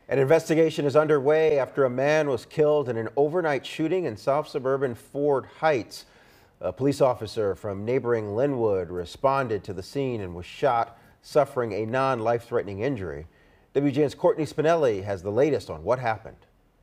An investigation is underway after a man was killed in an overnight shooting in south suburban Ford Heights. A police officer from neighboring Lynwood responded to the scene and was shot, suffering a non-life-threatening injury. WGN's Courtney Spinelli has the latest on what happened.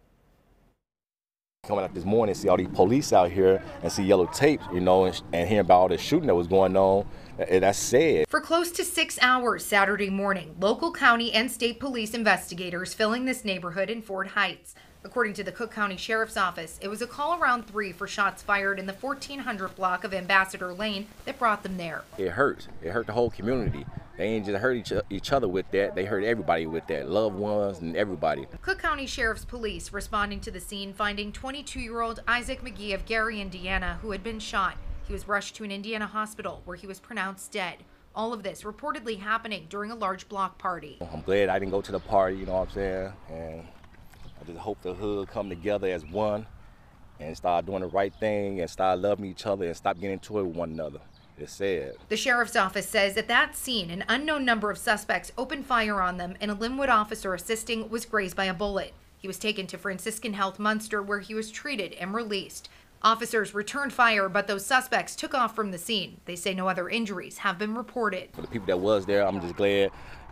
Coming out this morning, see all these police out here and see yellow tape, and hearing about all the shooting that was going on. That's sad. For close to 6 hours Saturday morning, local county and state police investigators filling this neighborhood in Ford Heights. According to the Cook County Sheriff's Office, it was a call around 3 for shots fired in the 1400 block of Ambassador Lane that brought them there. It hurt. It hurt the whole community. They ain't just hurt each other with that. They hurt everybody with that, loved ones and everybody. Cook County Sheriff's Police responding to the scene, finding 22-year-old Isaac McGee of Gary, Indiana, who had been shot. He was rushed to an Indiana hospital where he was pronounced dead. All of this reportedly happening during a large block party. I'm glad I didn't go to the party, you know what I'm saying? And I just hope the hood come together as one and start doing the right thing and start loving each other and stop getting into it with one another. It's sad. The sheriff's office says at that scene, an unknown number of suspects opened fire on them, and a Lynwood officer assisting was grazed by a bullet. He was taken to Franciscan Health Munster, where he was treated and released. Officers returned fire, but those suspects took off from the scene. They say no other injuries have been reported. For the people that was there, I'm just glad,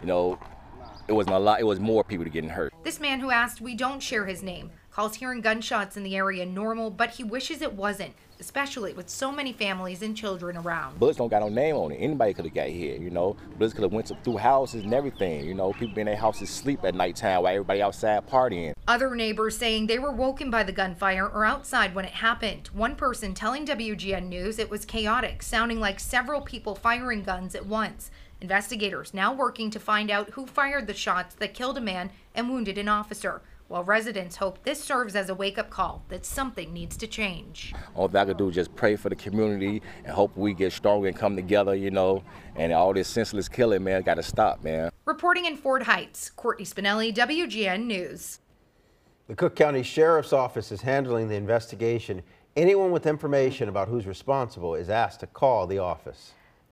it wasn't a lot. It was more people getting hurt. This man, who asked we don't share his name, calls hearing gunshots in the area normal, but he wishes it wasn't, especially with so many families and children around. Bullets don't got no name on it. Anybody could have got hit, Bullets could have went through houses and everything, People in their houses sleep at nighttime while everybody outside partying. Other neighbors saying they were woken by the gunfire or outside when it happened. One person telling WGN News it was chaotic, sounding like several people firing guns at once. Investigators now working to find out who fired the shots that killed a man and wounded an officer, while residents hope this serves as a wake-up call that something needs to change. All I could do is just pray for the community and hope we get stronger and come together, and all this senseless killing, man, got to stop, man. Reporting in Ford Heights, Courtney Spinelli, WGN News. The Cook County Sheriff's Office is handling the investigation. Anyone with information about who's responsible is asked to call the office.